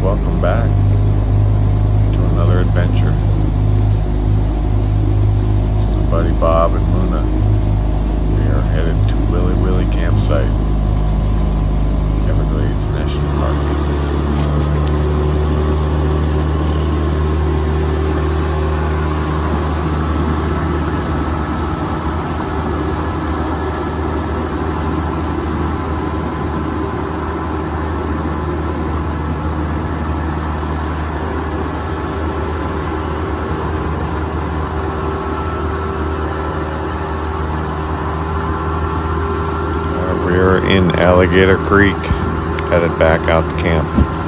welcome back to another adventure. My buddy Bob and Luna. We are headed to Willy campsite, Everglades National Park. We're in Alligator Creek, headed back out to camp.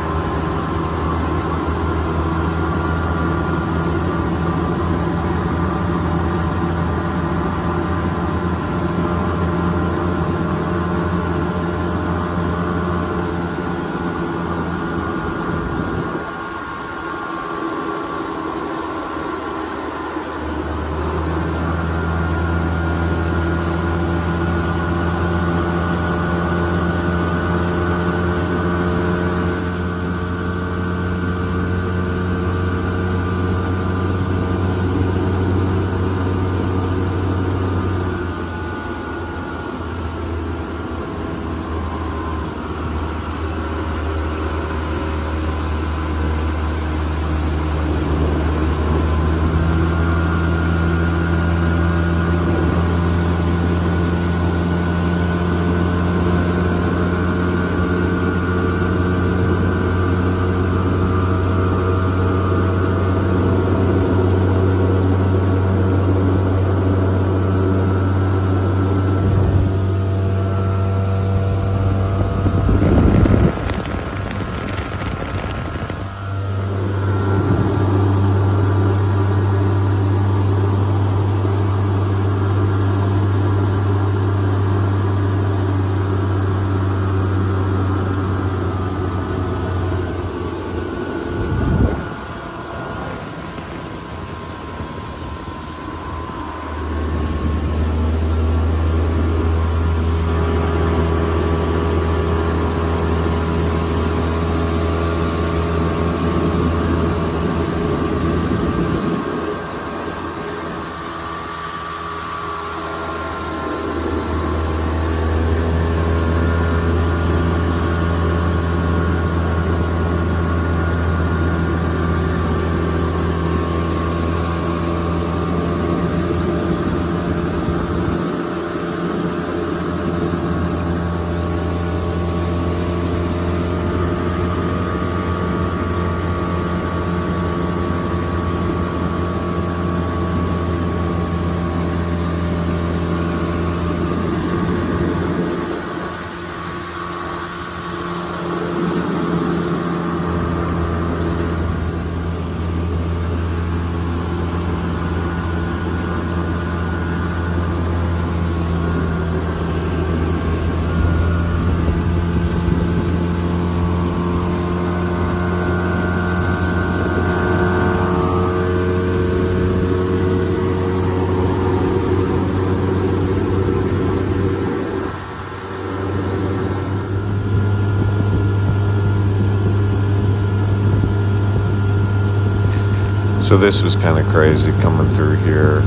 So this was kind of crazy coming through here,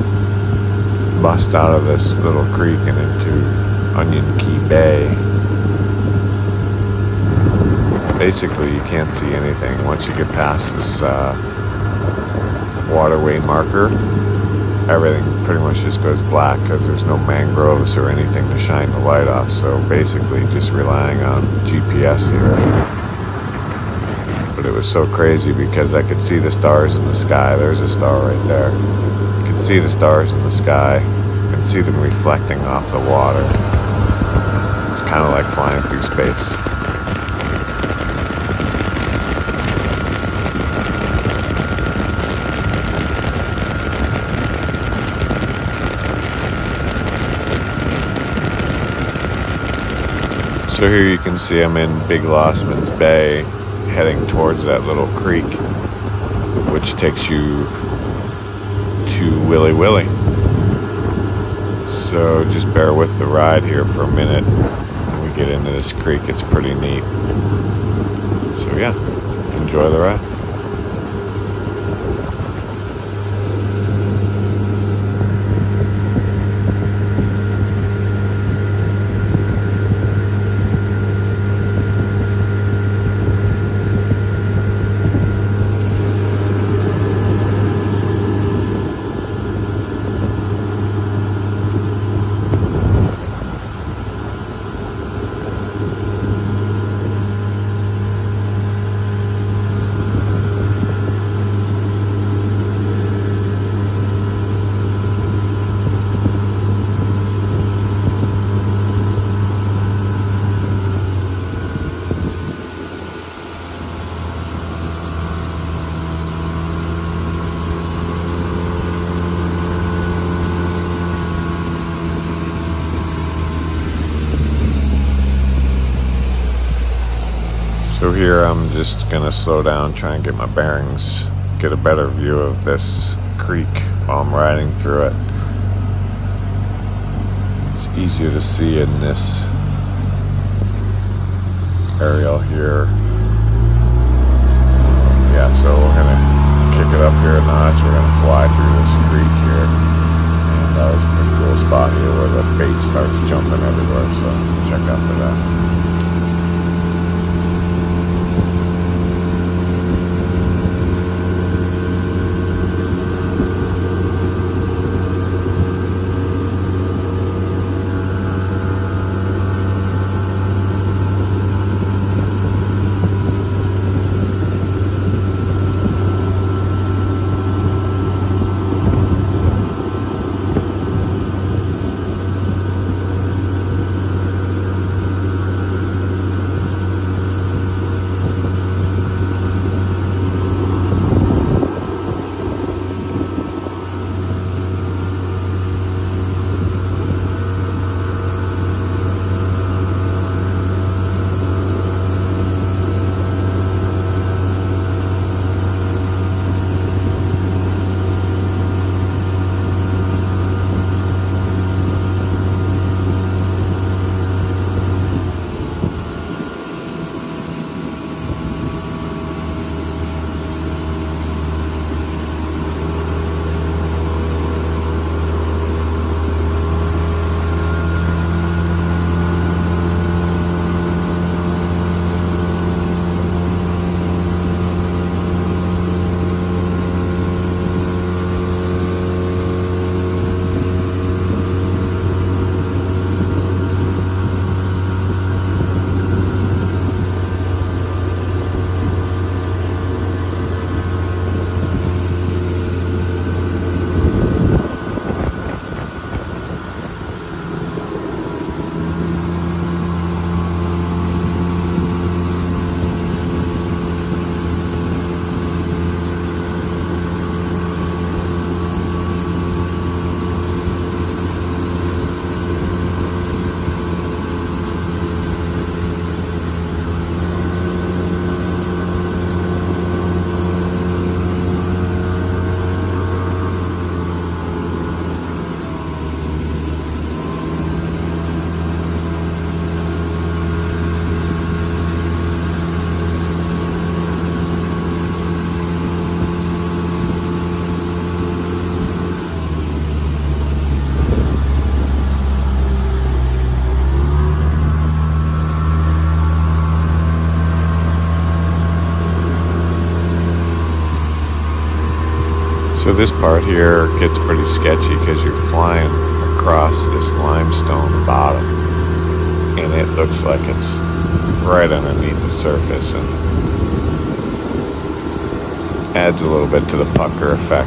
bust out of this little creek and into Onion Key Bay. Basically, you can't see anything once you get past this waterway marker. Everything pretty much just goes black because there's no mangroves or anything to shine the light off. So basically, just relying on GPS here. But it was so crazy because I could see the stars in the sky. There's a star right there. You could see the stars in the sky and see them reflecting off the water. It's kind of like flying through space. So here you can see I'm in Big Lossman's Bay, heading towards that little creek, which takes you to Willy. So just bear with the ride here for a minute. When we get into this creek, it's pretty neat. So yeah, enjoy the ride. So here I'm just gonna slow down, try and get my bearings, get a better view of this creek while I'm riding through it. It's easier to see in this aerial here. Yeah, so we're gonna kick it up here a notch. We're gonna fly through this creek here. And that was a pretty cool spot here where the bait starts jumping everywhere, so check out for that. So this part here gets pretty sketchy because you're flying across this limestone bottom and it looks like it's right underneath the surface and adds a little bit to the pucker effect.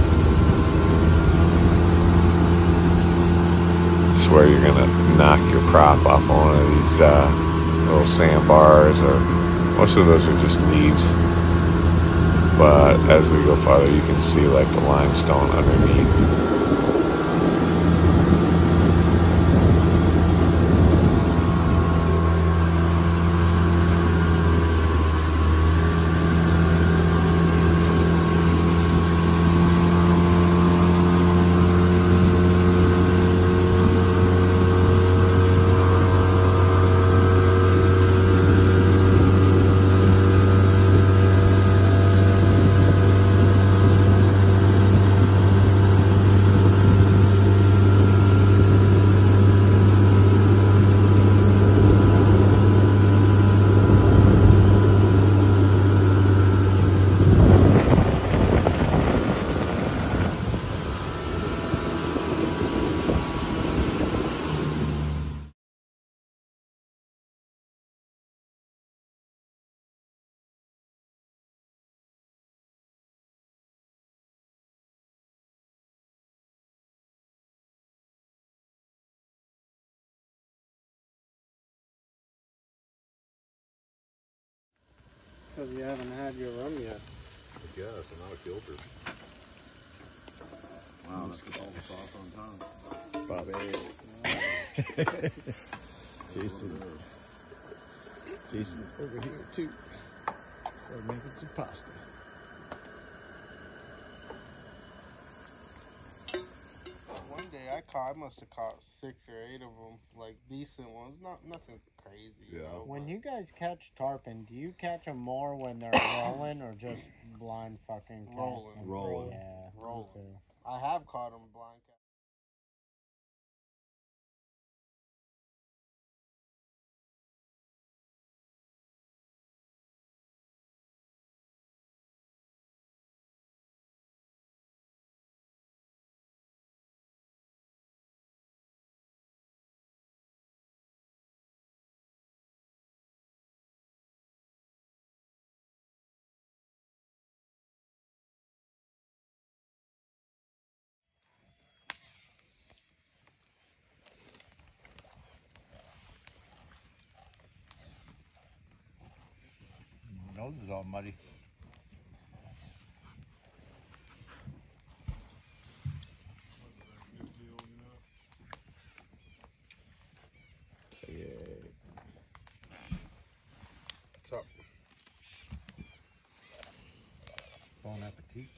It's where you're gonna knock your prop off one of these little sandbars, or most of those are just leaves. But as we go farther, you can see like the limestone underneath. Because you haven't had your rum yet. I guess, I'm not a filter. Wow, that's got all the sauce on top. Bobby. Jason over here too. We're making some pasta. One day I must have caught 6 or 8 of them, like decent ones, nothing crazy. Yeah. You know, when you guys catch tarpon, do you catch them more when they're rolling or just blind fucking casting? Rolling. Yeah, rolling. me too. I have caught them blind cat. My nose is all muddy. What's up? Bon appetit.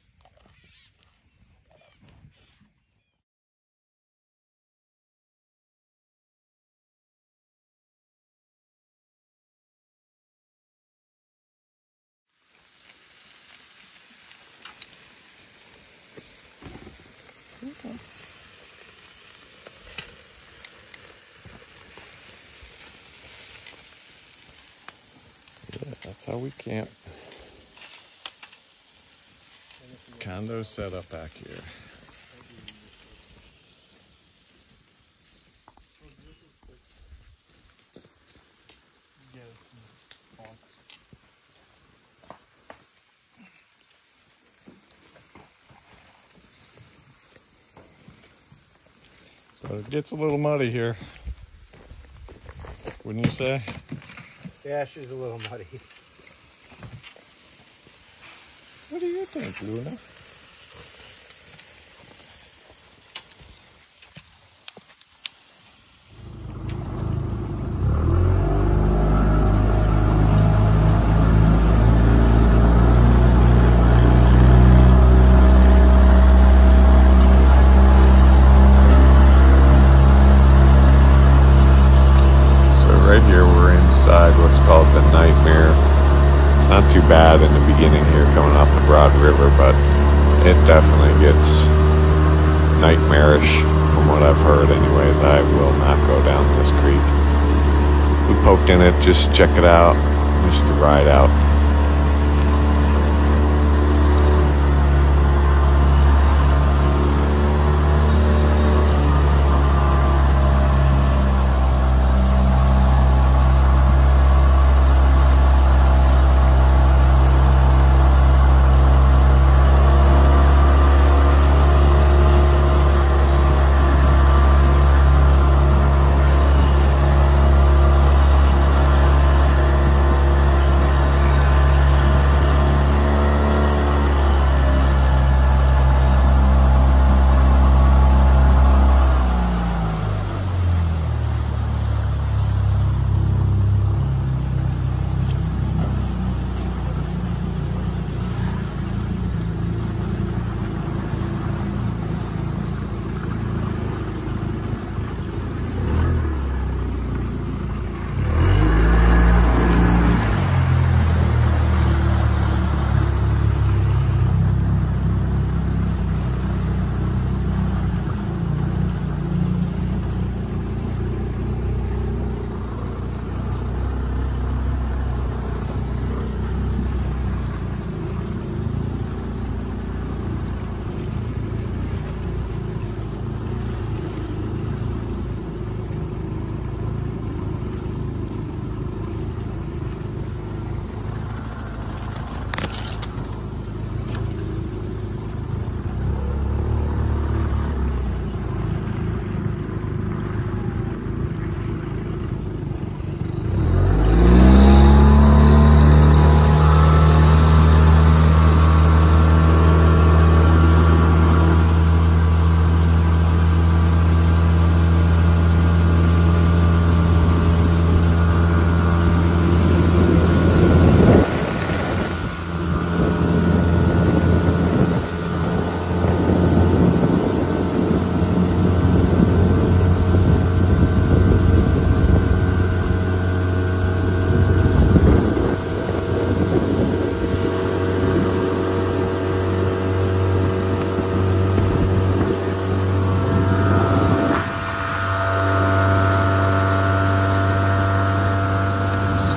Yeah, that's how we camp. Condo setup back here. So it gets a little muddy here, wouldn't you say? The ash is a little muddy. What do you think, Luna? Right here we're inside what's called the Nightmare. It's not too bad in the beginning here coming off the Broad River, but it definitely gets nightmarish from what I've heard anyways. I will not go down this creek. We poked in it just to check it out, just to ride out.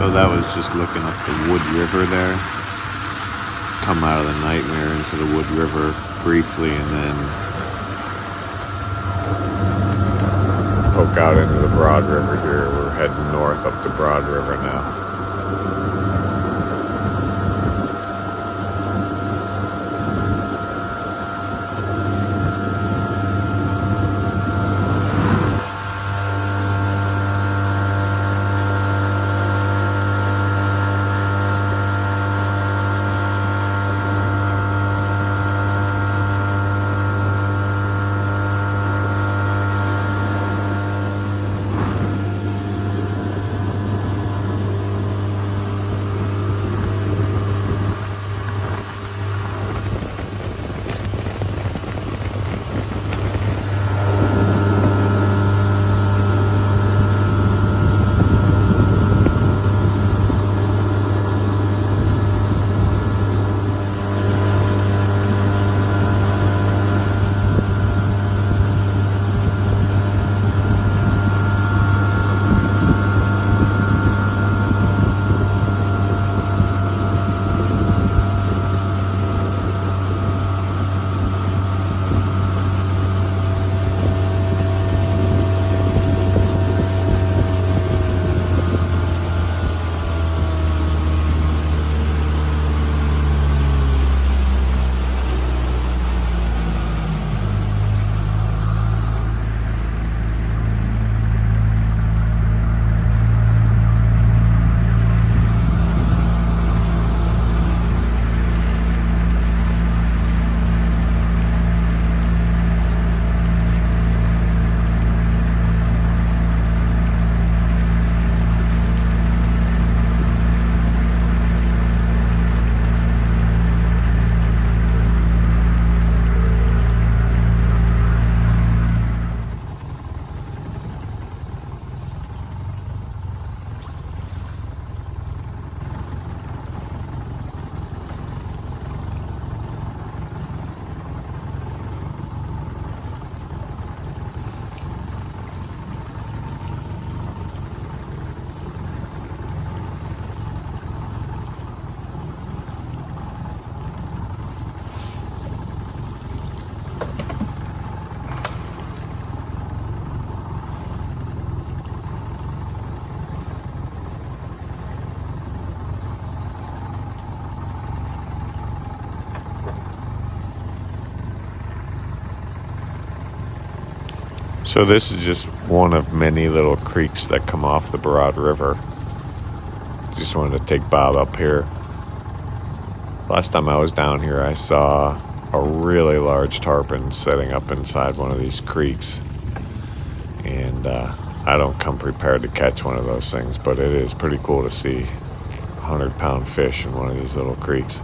So that was just looking up the Wood River there. Come out of the Nightmare into the Wood River briefly and then poke out into the Broad River here. We're heading north up the Broad River now. So this is just one of many little creeks that come off the Broad River. Just wanted to take Bob up here. Last time I was down here, I saw a really large tarpon setting up inside one of these creeks. And I don't come prepared to catch one of those things, but it is pretty cool to see a 100-pound fish in one of these little creeks.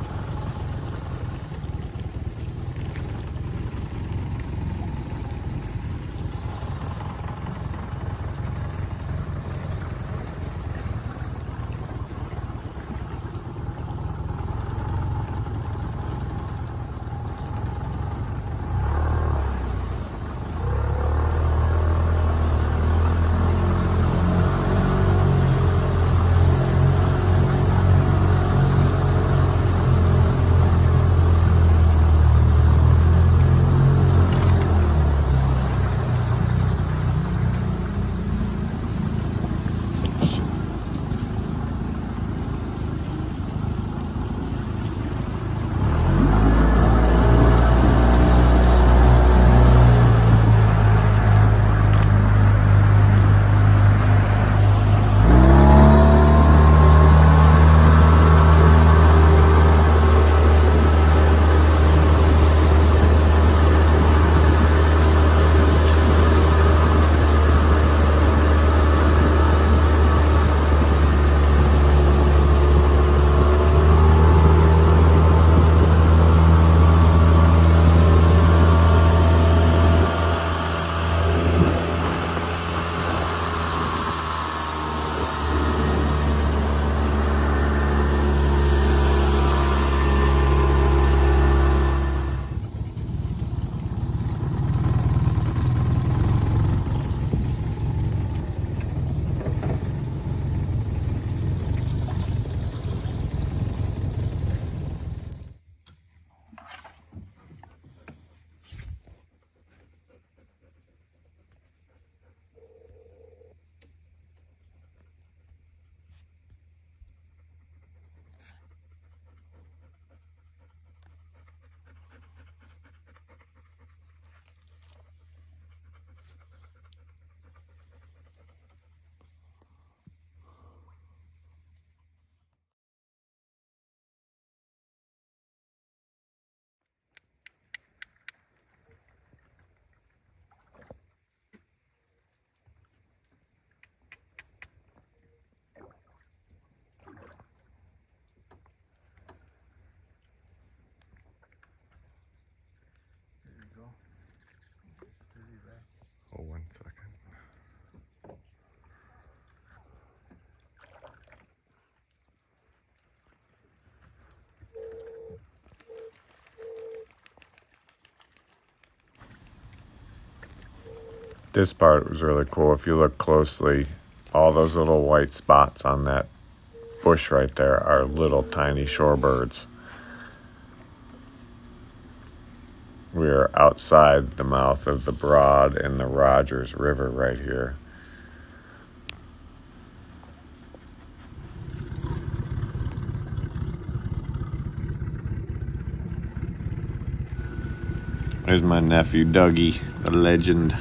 This part was really cool. If you look closely, all those little white spots on that bush right there are little tiny shorebirds. We are outside the mouth of the Broad and the Rogers River right here. There's my nephew Dougie, the legend.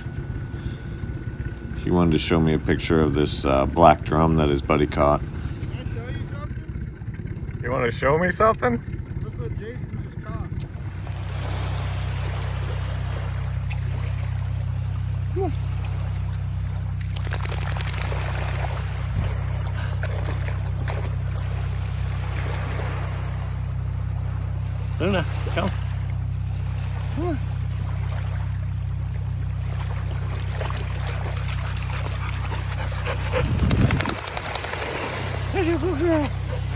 He wanted to show me a picture of this black drum that his buddy caught. Can I tell you something? You want to show me something? Look what Jason just caught. Luna, come. There's your good girl.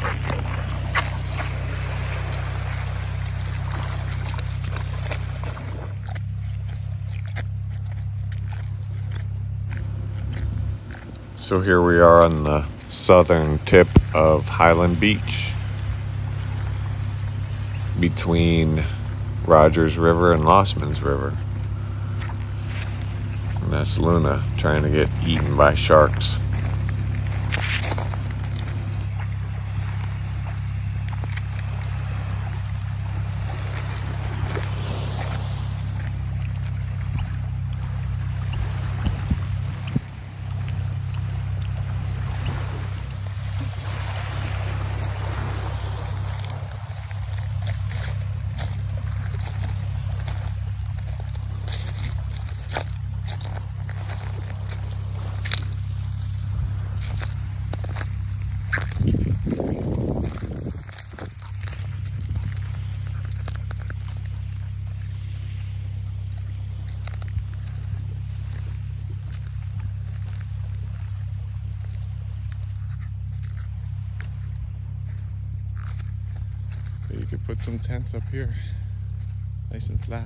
So here we are on the southern tip of Highland Beach, between Rogers River and Lossman's River. And that's Luna trying to get eaten by sharks. You could put some tents up here, nice and flat.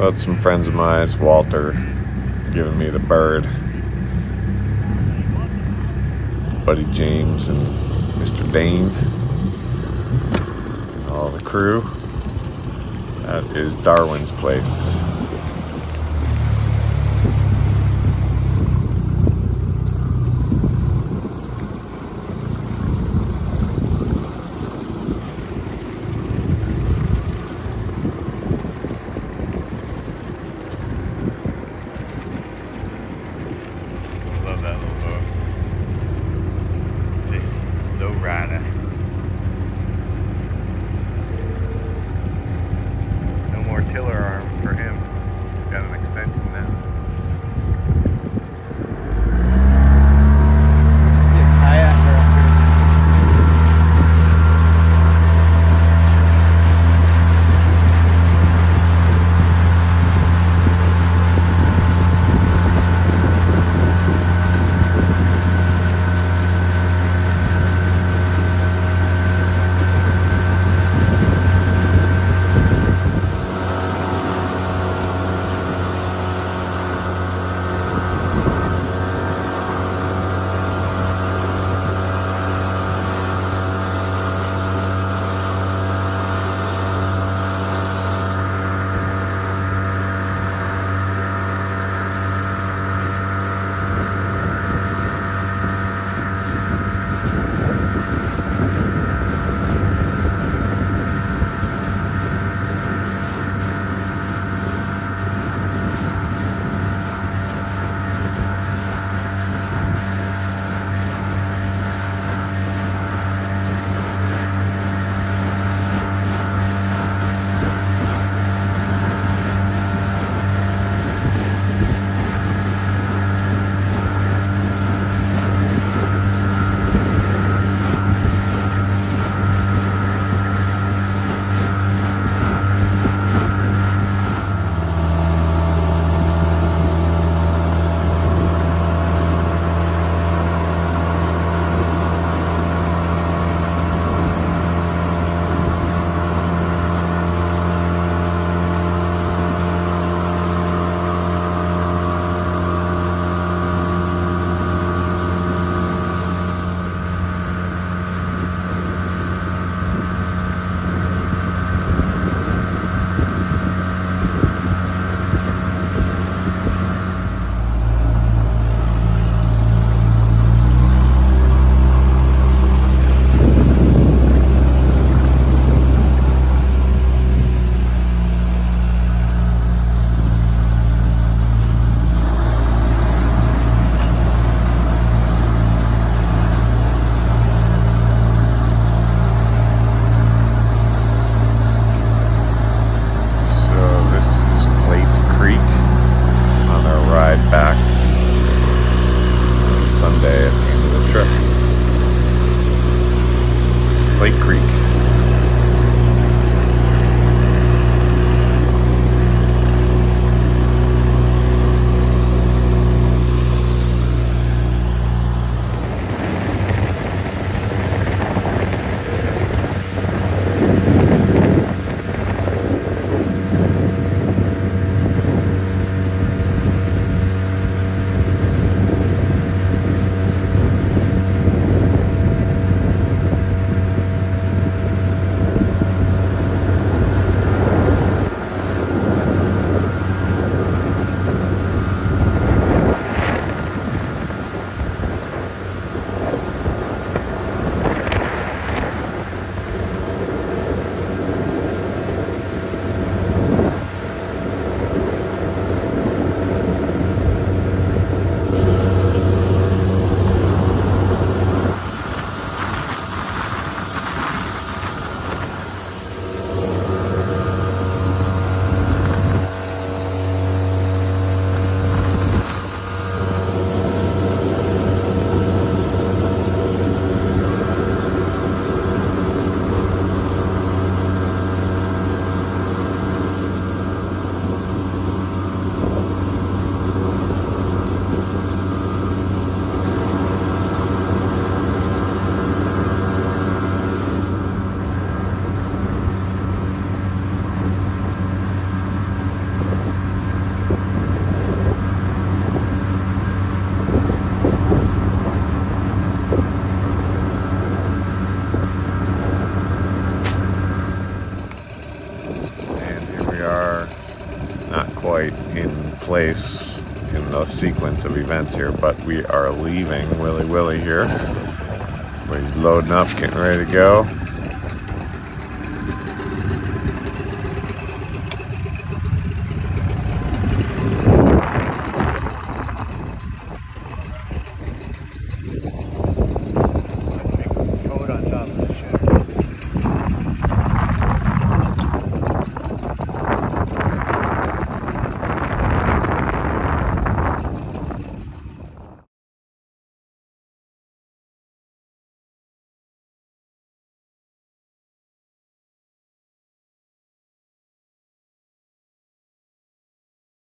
That's some friends of mine. It's Walter giving me the bird. Buddy James and Mr. Dane. And all the crew. That is Darwin's place. Love that little boat. Just low rider. No more tiller arm for him. Got an extension now. back on Sunday at the end of the trip. Plate Creek. place in the sequence of events here, but we are leaving Willy here. Where he's loading up, getting ready to go.